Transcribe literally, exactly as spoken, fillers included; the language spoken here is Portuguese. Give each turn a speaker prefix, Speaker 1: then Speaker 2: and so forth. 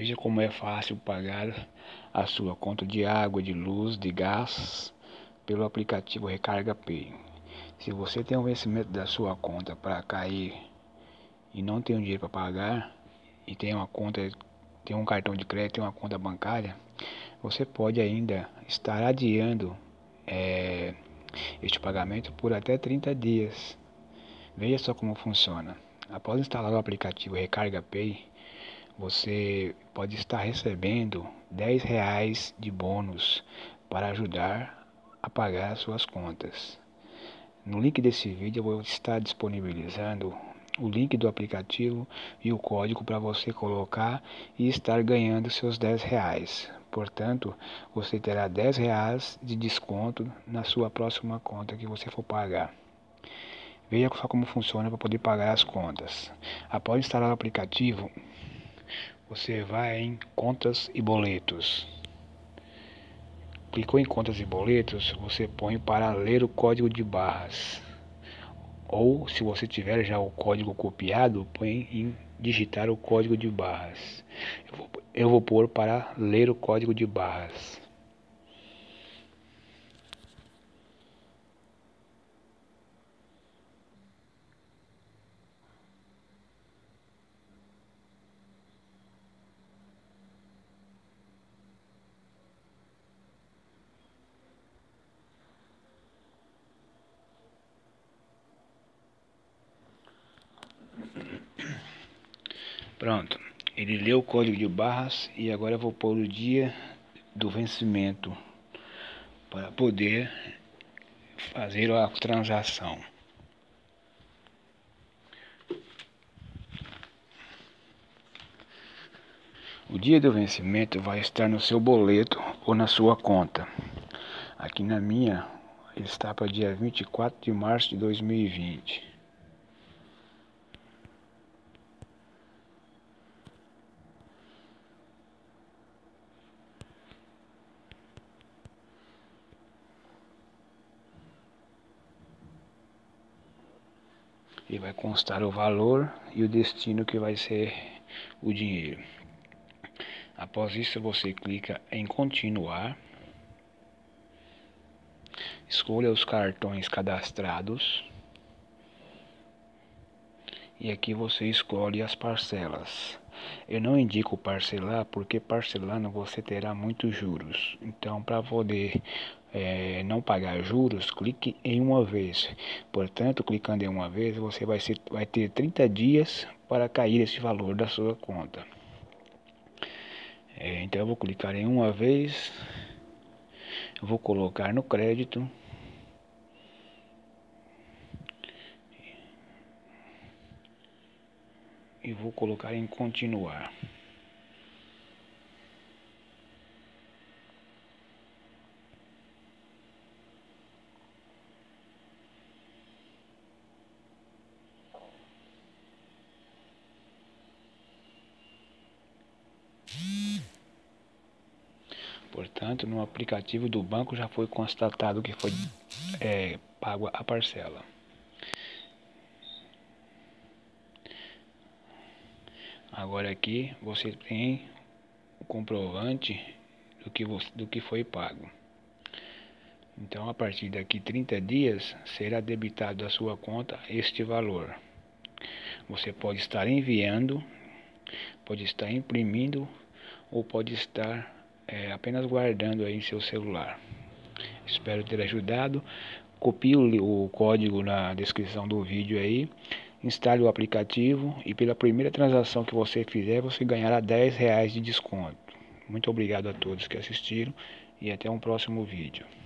Speaker 1: Veja como é fácil pagar a sua conta de água, de luz, de gás pelo aplicativo Recarga Pay. Se você tem um vencimento da sua conta para cair e não tem um dinheiro para pagar e tem uma conta, tem um cartão de crédito, tem uma conta bancária, você pode ainda estar adiando é, este pagamento por até trinta dias. Veja só como funciona. Após instalar o aplicativo Recarga Pay, você pode estar recebendo dez reais de bônus para ajudar a pagar as suas contas. No link desse vídeo eu vou estar disponibilizando o link do aplicativo e o código para você colocar e estar ganhando seus dez reais. Portanto, você terá dez reais de desconto na sua próxima conta que você for pagar. Veja só como funciona para poder pagar as contas. Após instalar o aplicativo, você vai em contas e boletos. Clicou em contas e boletos, você põe para ler o código de barras. Ou se você tiver já o código copiado, põe em digitar o código de barras. Eu vou, eu vou pôr para ler o código de barras. Pronto, ele leu o código de barras e agora eu vou pôr o dia do vencimento para poder fazer a transação. O dia do vencimento vai estar no seu boleto ou na sua conta. Aqui na minha, ele está para dia vinte e quatro de março de dois mil e vinte. E vai constar o valor e o destino que vai ser o dinheiro. Após isso, você clica em continuar. Escolha os cartões cadastrados. E aqui você escolhe as parcelas. Eu não indico parcelar porque parcelando você terá muitos juros. Então, para poder é, não pagar juros, clique em uma vez. Portanto, clicando em uma vez, você vai, ser, vai ter trinta dias para cair esse valor da sua conta. É, então, eu vou clicar em uma vez. Eu vou colocar no crédito. E vou colocar em continuar. Portanto, no aplicativo do banco já foi constatado que foi é, pago a parcela. Agora aqui você tem o comprovante do que, você, do que foi pago. Então, a partir daqui trinta dias será debitado da sua conta este valor. Você pode estar enviando, pode estar imprimindo ou pode estar é, apenas guardando aí em seu celular. Espero ter ajudado. Copie o, o código na descrição do vídeo aí. Instale o aplicativo e pela primeira transação que você fizer, você ganhará dez reais de desconto. Muito obrigado a todos que assistiram e até um próximo vídeo.